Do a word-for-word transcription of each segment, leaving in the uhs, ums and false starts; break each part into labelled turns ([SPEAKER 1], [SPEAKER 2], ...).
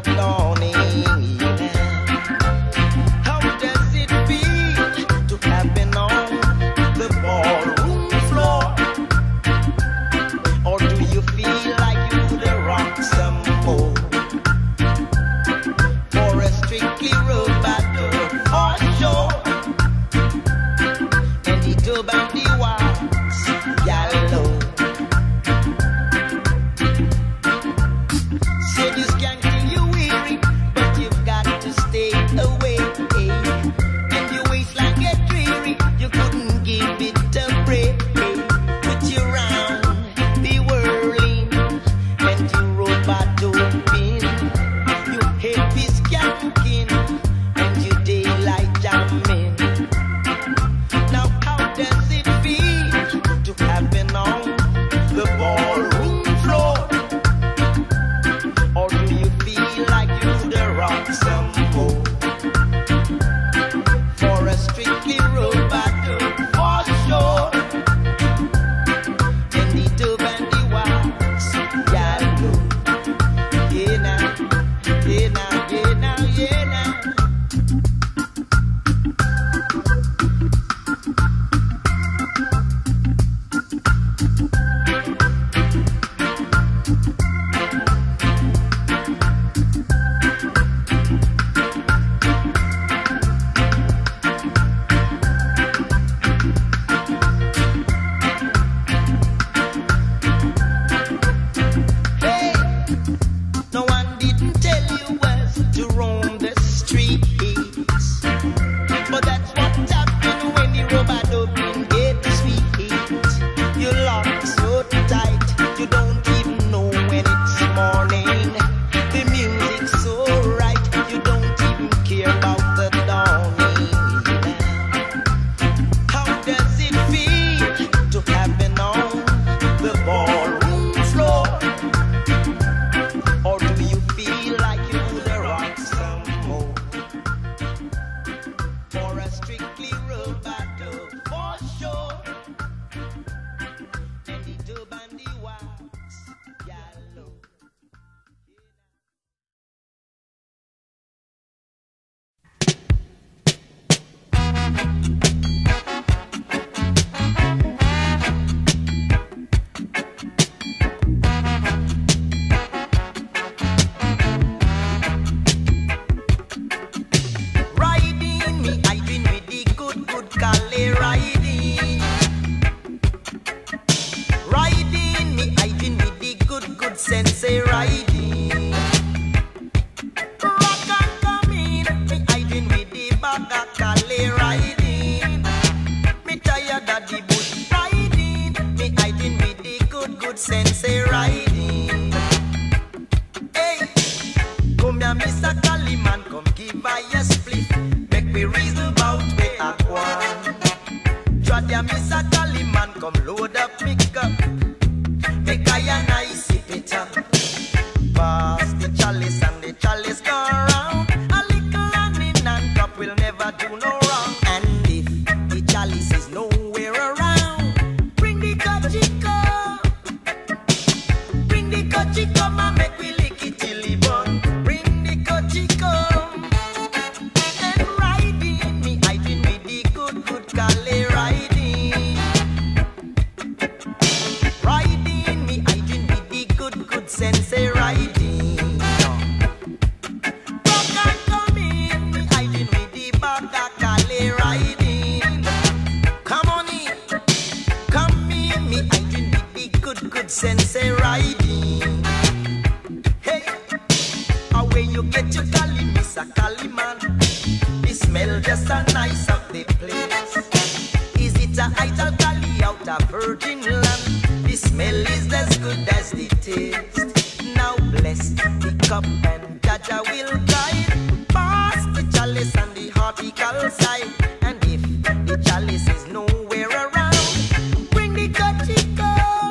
[SPEAKER 1] dawning. How does it feel to have been on the ballroom floor? Or do you feel like you could rock some more? For a strictly road battle for sure. And the dub and the waltz, yellow. Said you skank till you weary, but you've got to stay away. And your waistline get dreary, you couldn't give it a break. Put you round the whirling, and you robot open. You heavy skanking, and you daylight jamming. Now how does it feel to have been on the ballroom floor? Or do you feel like you'd rock some more? For a strictly road battle for sure. And the dub and the waltz, yellow. Yeah now, yeah now, yeah now, yeah now. Hey, no one didn't tell you was to roam the streets, but that's what happened when the robot open get sweet. You lock so tight, you don't even know when it's morning. The music's so right, you don't even care about the dawning. How does it feel to have been on the ballroom floor? Or do you feel like you could rock some more? For a strictly road battle for sure. And the dub and the waltz, yellow. Riding me, I been with the good, good Cali riding. Riding me, I been with the good, good sensei riding. Rock and come in, me I been with the baga Cali riding. Me tired of the bush riding, me I been with the good, good sensei riding. Hey, come here, Mister Caliman, come give I a split. Make me reason about where I want. Trot ya, Mister Caliman, come load up me cup. Make I a nice sip it up. Pass the chalice and the chalice go round. A little honey and cup will never do no wrong. And if the chalice is nowhere around, bring the kachiko. Bring the kachiko, ma make we lick it till it burn. Bring the kachiko. And riding me, I been with the good, good Cali riding. Riding me, I been with the good, good sensei riding. Back and come in, me I been with the baga Cali riding. Come on in, come in, me I been with the good, good sensei riding. Hey, away you get your Cali, Mister Caliman. The smell just a nice of the place. Is it a idle Cali out of virgin land? The smell is as good as the taste. Now bless the cup and Jaja will guide. Pass the chalice and the hortical side. And if the chalice is nowhere around, bring the kachiko.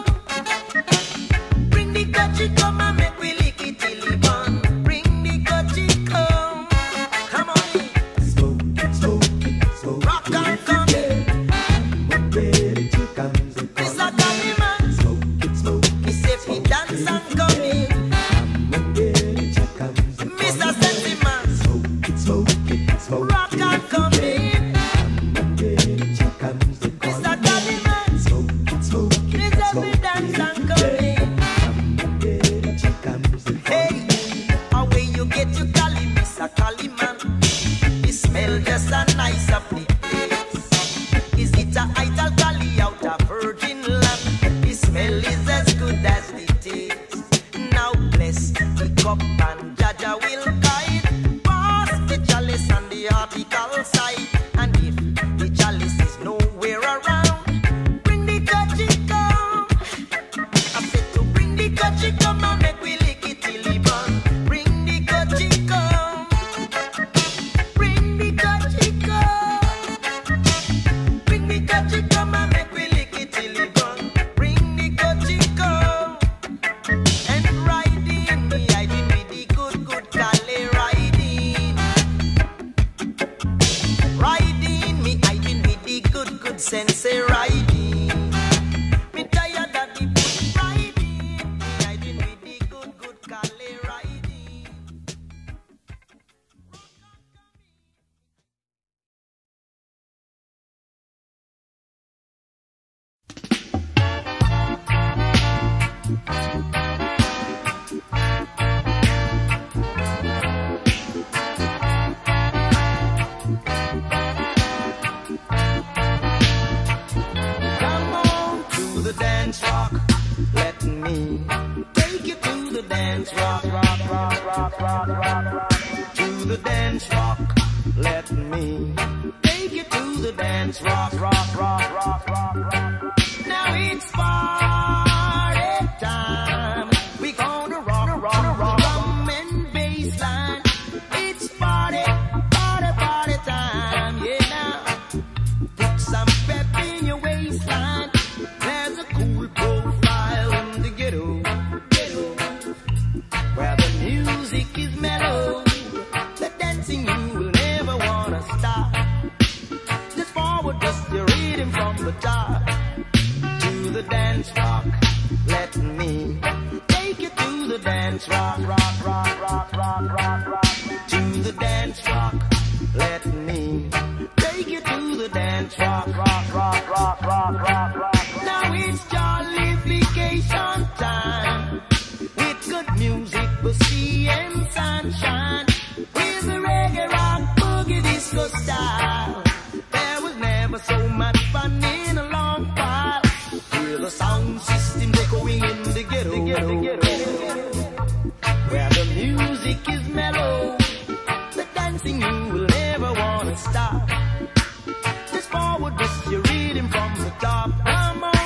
[SPEAKER 1] Bring the kachiko, ma make we lick it till it burn. Bring the kachiko. Come on in.
[SPEAKER 2] Smoke it, smoke it, smoke
[SPEAKER 1] Rock and come in.
[SPEAKER 2] I'm ready to come to
[SPEAKER 1] Mister Caliman,
[SPEAKER 2] Smoke it, smoke
[SPEAKER 1] me say fi dance and come in.
[SPEAKER 2] I'm ready to come to
[SPEAKER 1] bless the cup and Jaja will guide. Pass the chalice and the article side. And if the chalice is nowhere around, bring the kachiko. I said to bring the kachiko and make we lick it till he burn. Bring the kachiko. Bring the kachiko. Bring the kachiko and make we lick it till he burn. Bring the kachiko. And riding, me hiding with the good, good Cali riding. Riding, me hiding with the good, good sensei riding. Me tired of the bush riding. Me hiding with the good, good Cali riding. Come on to the dance rock, let me take you to the dance rock, rock, rock, rock, rock, rock, rock. To the dance rock, let me take you to the dance rock, rock, rock, rock, rock, rock. Now it's party time. We gonna rock, rock, rock, drum and bass line. It's party, party, party time. Yeah, now put some pep in your waistline. There's a cool profile in the ghetto, ghetto, where the music is mellow. The dancing you will never wanna stop. Just forward, just your rhythm from the top. To the dance rock, let me take you to the dance rock, rock, rock, rock, rock, rock, rock. To the dance rock, let me take you to the dance rock, rock, rock, rock, rock, rock, rock. Now it's jollification time with good music, bussy and sunshine. With the reggae rock boogie disco style. There was never so much fun in a long while. Hear the sound system echoing in the ghetto, the ghetto, the ghetto, where the music is mellow. The dancing you will never wanna stop. Just forward, just your rhythm from the top. Come on.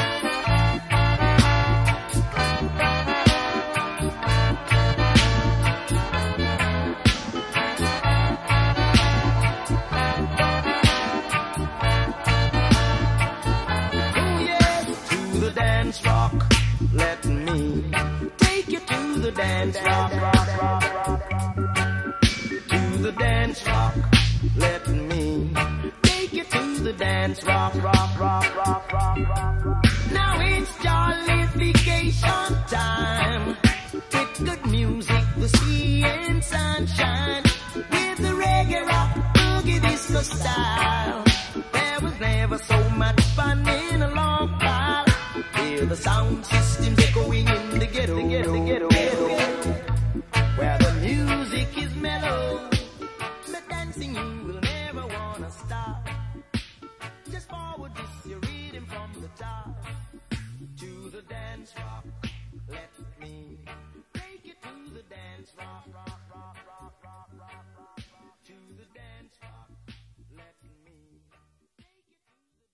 [SPEAKER 1] Oh yes, to the dance rock, let me take you to the dance rock, rock, rock, rock, rock. To the dance rock, let me take you to the dance rock, rock, rock, rock, rock, rock. Now it's jollification time with good music, the sea and sunshine. With the reggae rock boogie disco style. There was never so much fun in a long while. Hear the sound systems echoing in the ghetto, the ghetto, the ghetto, ghetto, where the music is mellow. The dancing you will never wanna stop. Just forward this your rhythm from the top. To the dance rock, let me take you to the dance rock, rock, rock, rock, rock, rock, rock, rock. To the dance rock, let me take you to the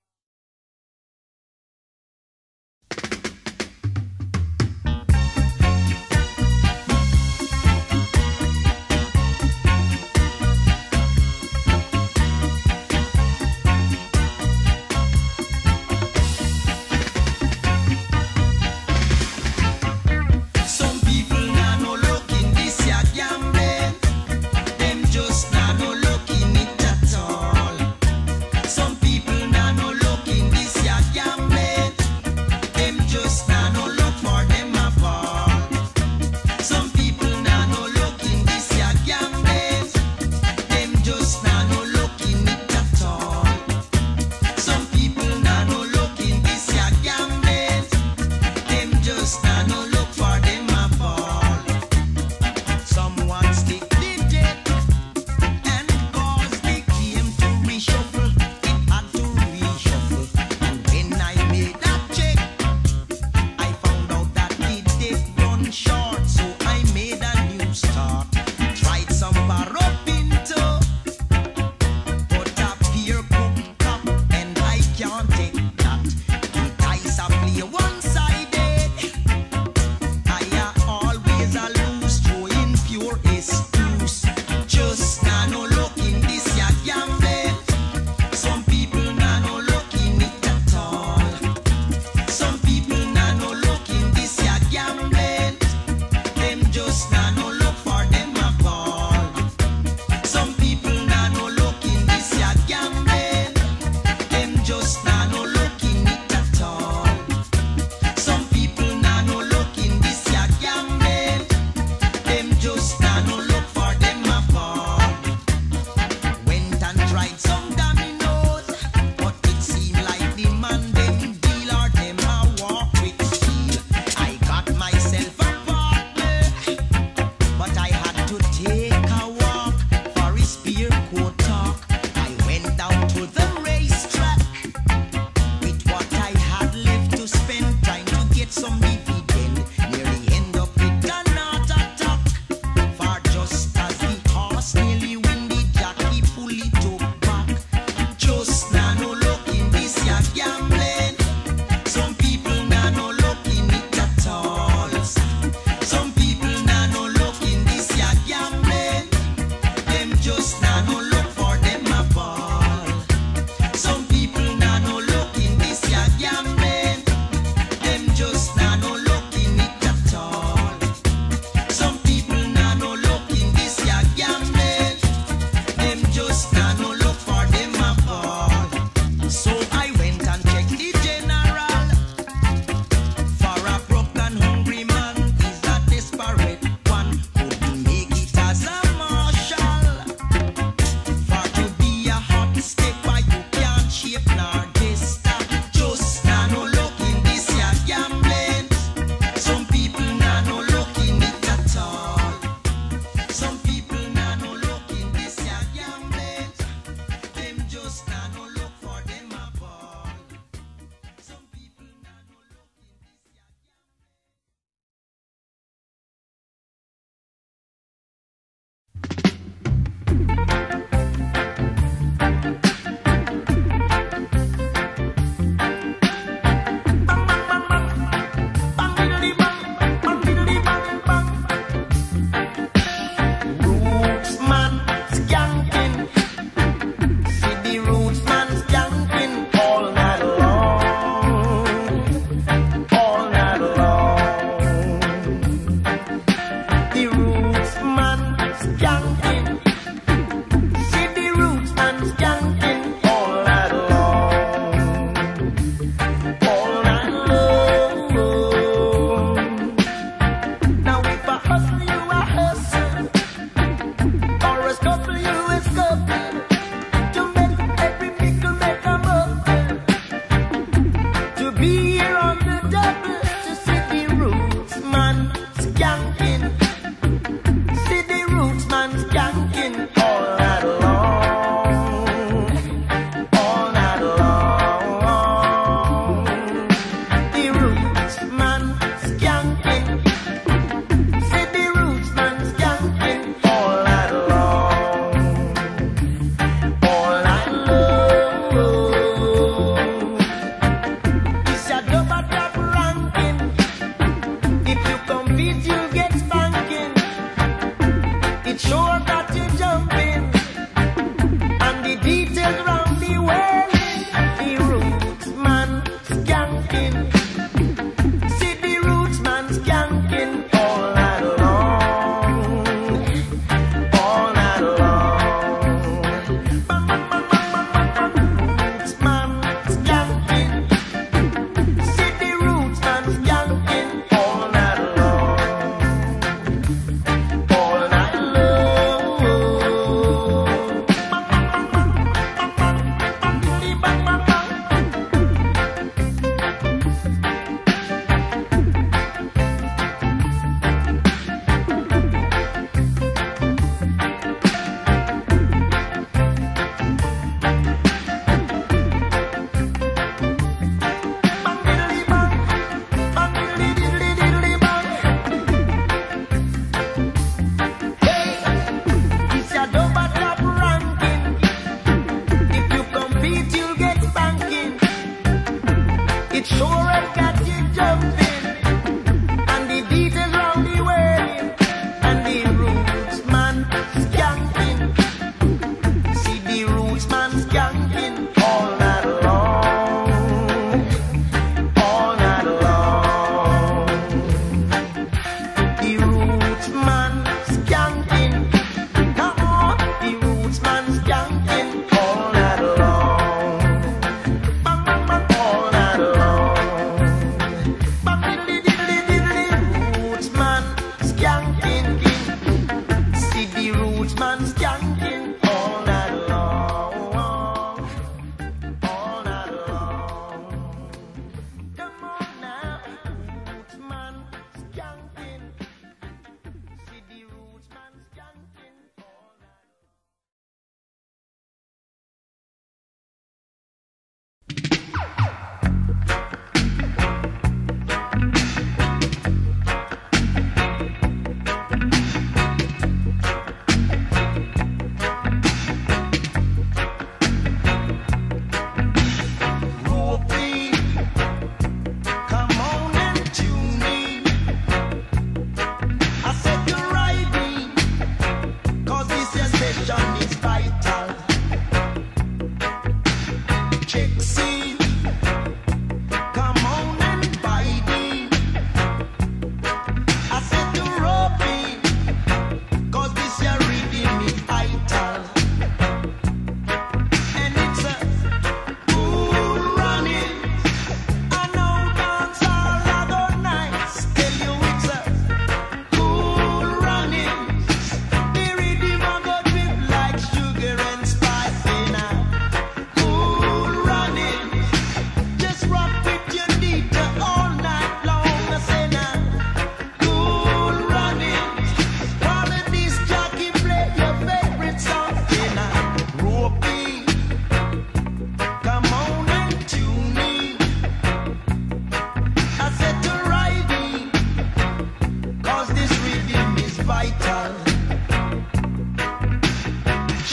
[SPEAKER 1] dance.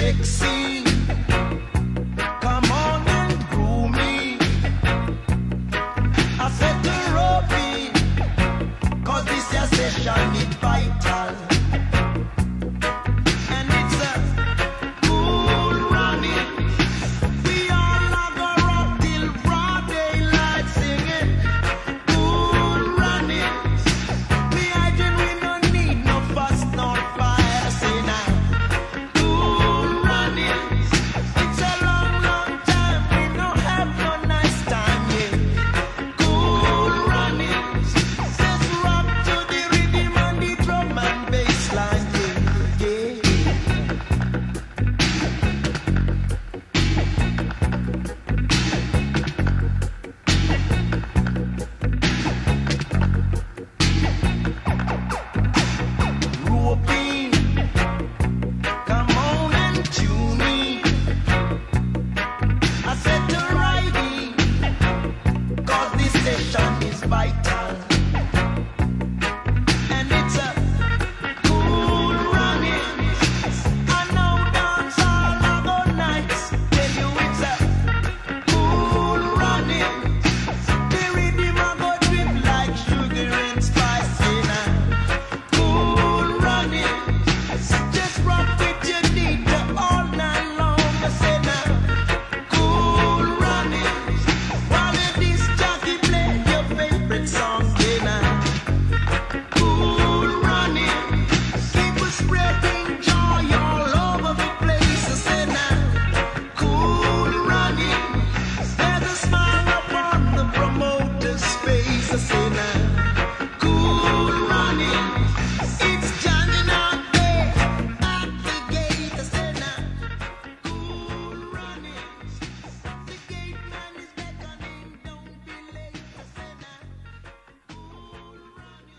[SPEAKER 1] sexy. Come on and groove me. I said to Robbie, cause this your session is vital. And it's a cool running. We all are gonna rock till broad daylight singing. Cool running. Me hygiene, we no need no fuss nor fire. Say now. Cool running. It's a long, long time. We no have no nice time, yeah. Cool running. Says rock to the rhythm and the drum and bass line, yeah, yeah. Roping, come on and tune me. I said to riding, cause this session is vital. And it's a cool running. I know dance all of the nights. Tell you it's a cool running. The rhythm a go drip like sugar and spice. Say now, cool running. Just rock with your D J all night long. I say now, cool running. While the disc jockey play your favorite song, say now, cool running. Keep us spreading joy all over the place. I say now, cool running. There's a smile upon the promoter's face. I say now, cool running. It's Johnny not there at the gate. I say now, cool running. The gate man is beckoning, don't be late. I say now, cool running.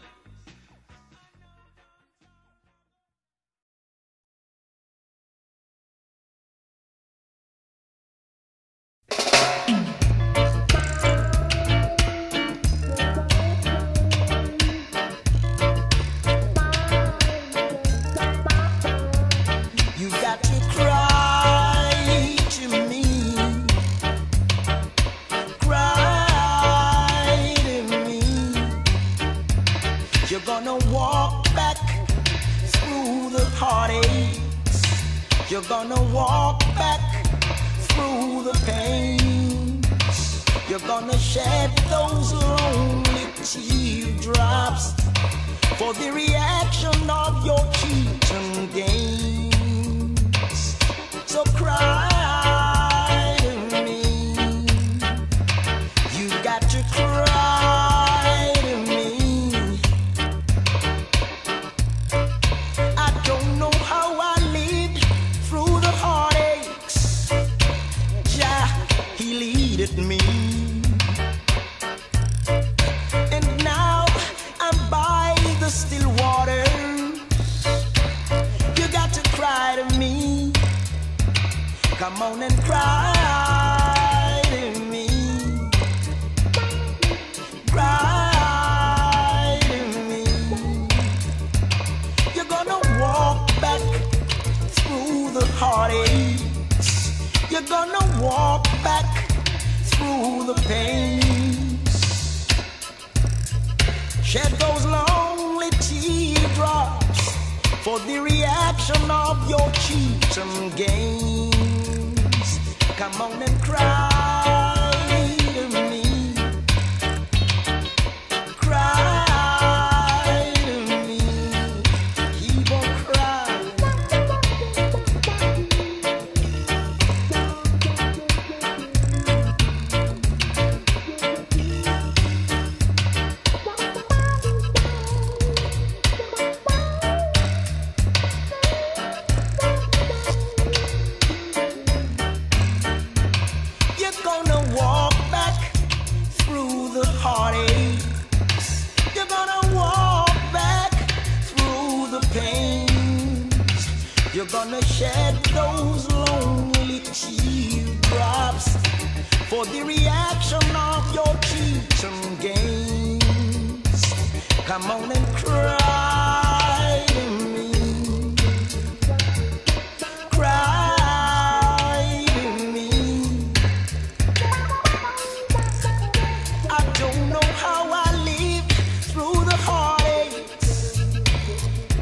[SPEAKER 1] You got to cry to me, cry to me. You're gonna walk back through the heartaches. You're gonna walk back through the pains. You're gonna shed those lonely teardrops for the reaction of your cheating games. So cry to me. You got to cry to me. I don't know how I lived through the heartaches. Jah, he leaded me. And now I'm by the still water. You got to cry to me. Come on and cry to me. Cry to me. You're gonna walk back through the heartaches. You're gonna walk back through the pains. Shed those lonely teardrops for the reaction of your cheating games. Come on and cry to me. Cry to me. Keep on crying. You're gonna walk back through the heartaches. You're gonna walk back through the pains. You're gonna shed those lonely teardrops for the reaction of your cheating games. Come on and cry to me. Cry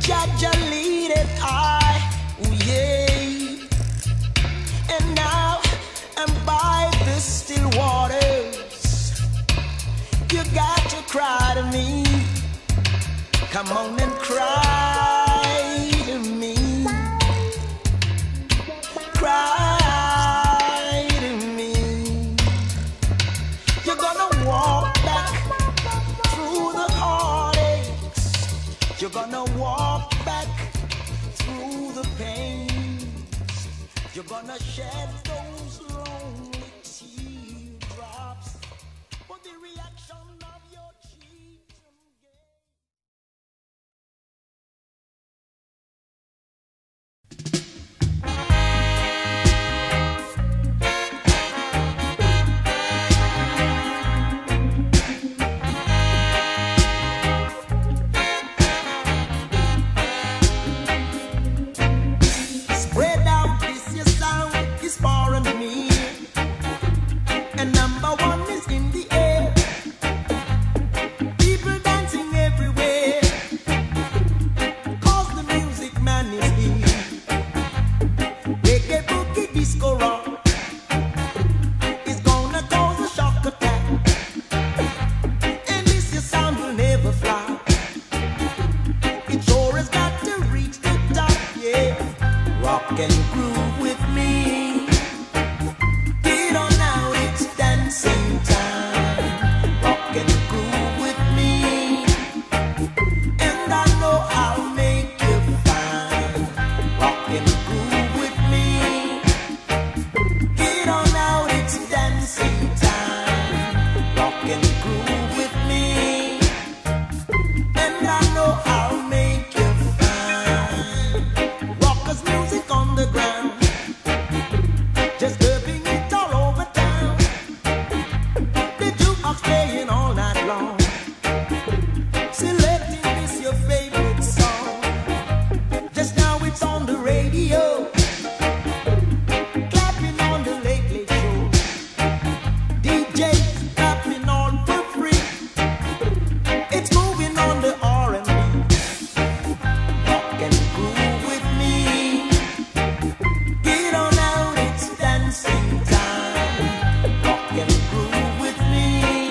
[SPEAKER 1] Jaja leaded I, ooh yeah. And now I'm by the still waters. You got to cry to me. Come on and cry to me. Cry to me. You're gonna walk back through the heartaches. You're gonna walk back through the pain. You're gonna shed those lonely teardrops for the reaction of your cheeks again. Spread out this your sound is far and near, and number one is in the air. People dancing everywhere, 'cause the music man is here. Reggae boogie disco rock is gonna cause a shock attack, and this your sound will never fly. It sure has got to reach the top, yeah. Rock and groove with me. Get on now, it's dancing time. Rock and groove with me, and I know I'll make you fine. Rock and groove with me. Get on now, it's dancing time. Rock and groove with me, and I know I'll make you fine. Rockers music on the ground, just curving it all over town. The jukebox playing all night long, selecting this your favorite song. Just now it's on the radio, clapping on the Late Late Show. D Js clapping all for free. It's moving on the R and B. Rock and groove with me. Get on out, it's dancing time. Rock and groove with me,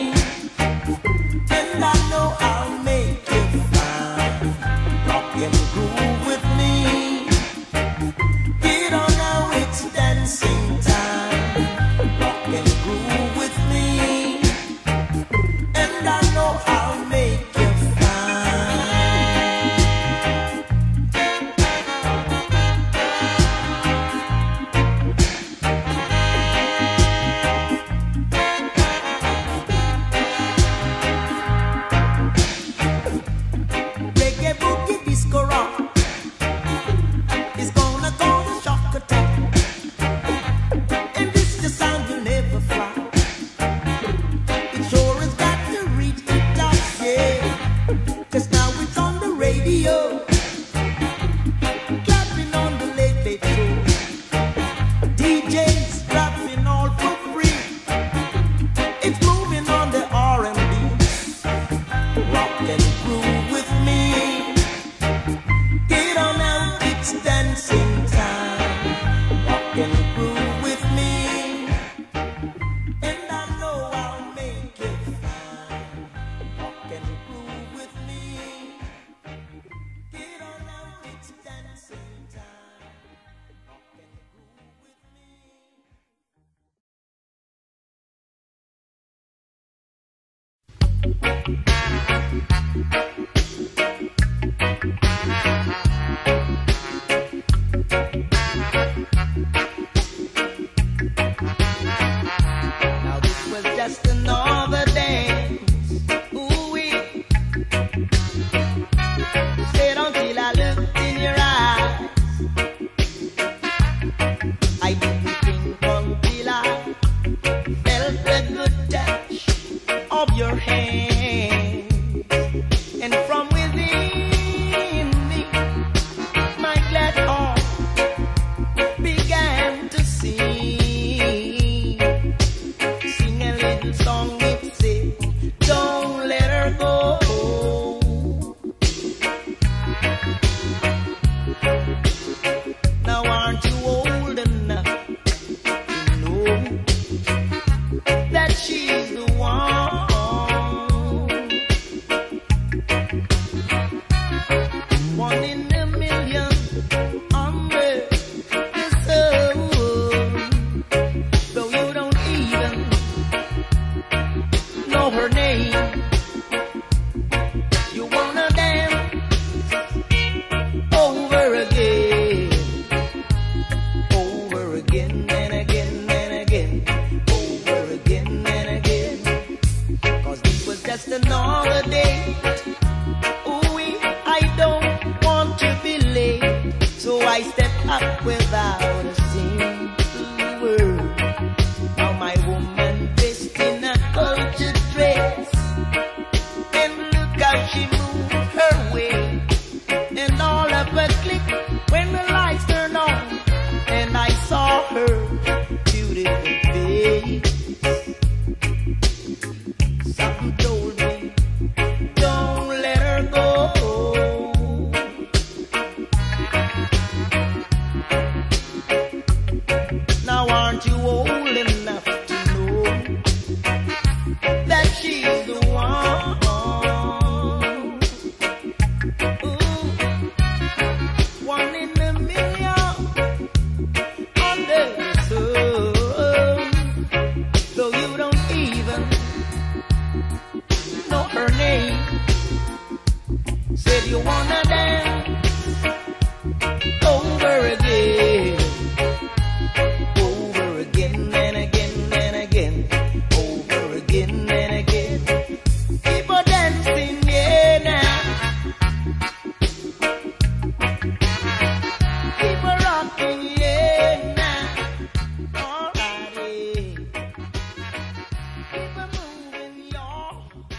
[SPEAKER 1] and I know I'll make you fine. Rock and groove with me. Get on out, it's dancing time. Rock and groove with me, and I know I'll make you fine. Reggae boogie disco rock is gonna cause a shock attack, and this the sound will never fly. It sure has got to reach the top, yeah. 'Cause now it's on the radio, clapping on the Late Late Show. D Js rapping all for free. It's moving on the R and B. Rock and groove with me. Get on out, it's dancing time. Rock and groove with me, and I know I'll make it fine. Rock and groove with me. Get on out, it's dancing time. Rock and groove with me. Now this was just another dance. Ooh-wee. Stayed until I looked in your eyes. I didn't think until I felt the good touch of your hand. And up without a single word. Now my woman dressed in a cultured dress, and look how she moved her way, and all of her click when the lights turned on, and I saw her beautiful face. Something told me, don't let her go. Now aren't you old enough to know that she's the one? Ooh, one in a million under the sun. Though you don't even know her name, said you wanna dance over again. Over again and again and again, over again and again. Keep on dancing, yeah, now. Keep on rocking, yeah, now. Alrighty. Keep on moving, y'all.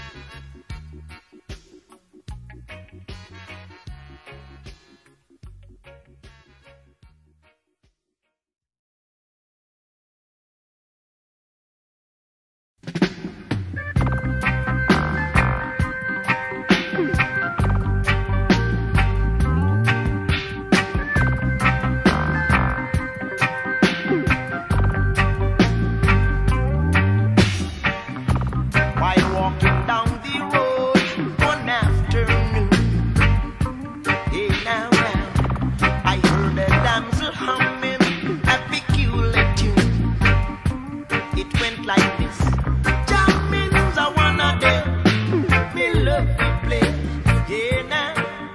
[SPEAKER 1] While walking down the road one afternoon, hey now, now, I heard a damsel humming a peculiar tune. It went like this: jamming's a one of them, me love to play. Yeah now,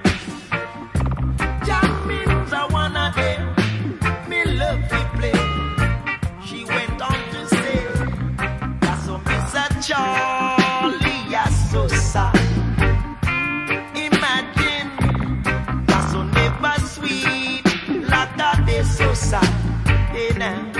[SPEAKER 1] jamming's a one of them, me love to play. She went on to say, that's a Mister Charlie, you're so sad. Imagine, that's so never sweet, like that is so sad. Hey now.